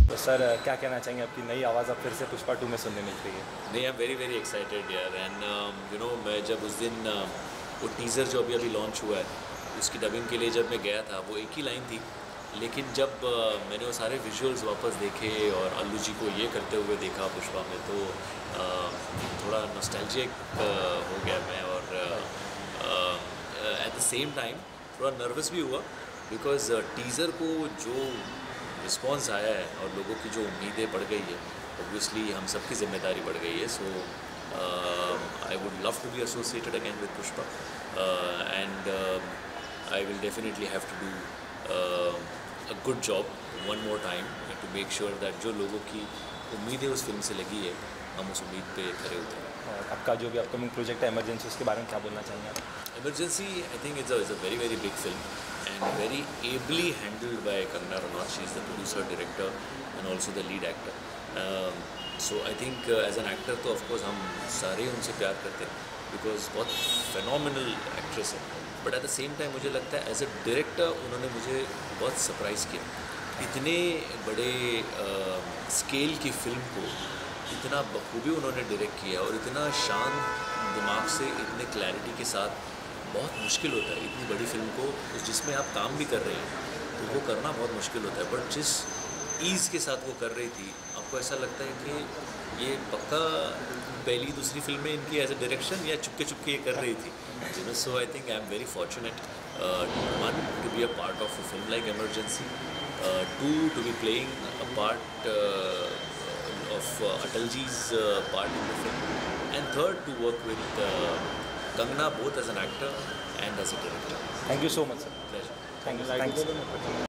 तो सर क्या कहना चाहेंगे, आपकी नई आवाज़ अब फिर से पुष्पा 2 में सुनने मिल रही है? नहीं, I am very very excited यार। एंड यू नो, मैं जब उस दिन वो टीज़र जो अभी अभी लॉन्च हुआ है उसकी डबिंग के लिए जब मैं गया था, वो एक ही लाइन थी, लेकिन जब मैंने वो सारे विजुअल्स वापस देखे और अल्लू जी को ये करते हुए देखा पुष्पा में, तो थोड़ा नॉस्टैल्जिक हो गया मैं। और एट द सेम टाइम थोड़ा नर्वस भी हुआ, बिकॉज टीज़र को जो रिस्पॉन्स आया है और लोगों की जो उम्मीदें बढ़ गई है, ऑब्वियसली हम सबकी जिम्मेदारी बढ़ गई है। So I would love to be associated again with Pushpa, and I will definitely have to do a good job one more time to make sure that जो लोगों की उम्मीदें उस फिल्म से लगी है, हम उस उम्मीद पे खरे उतरें। और आपका जो भी अपकमिंग प्रोजेक्ट है इमरजेंसी, उसके बारे में क्या बोलना चाहेंगे आप? Emergency, I think it's a very very big film and very ably handled by Kangana Ranaut. She is the producer, director, and also the lead actor. So I think as an actor, तो of course हम सारे उनसे प्यार करते हैं because बहुत phenomenal actress है. But at the same time मुझे लगता है as a director उन्होंने मुझे बहुत surprise किया. इतने बड़े स्केल की फिल्म को इतना बखूबी उन्होंने डायरेक्ट किया और इतना शांत दिमाग से, इतने क्लैरिटी के साथ। बहुत मुश्किल होता है इतनी बड़ी फिल्म को, जिसमें आप काम भी कर रहे हैं तो वो करना बहुत मुश्किल होता है, बट जिस ईज़ के साथ वो कर रही थी, आपको ऐसा लगता है कि ये पक्का पहली दूसरी फिल्म में इनकी एज ए डायरेक्शन या चुपके चुपके ये कर रही थी। So I think I am very fortunate, one to be a part of a film like Emergency, to to be playing a part of Atalji's part in the film, and third to work with Kangana both as an actor and as a director. Thank you so much, sir. Pleasure. Thank you.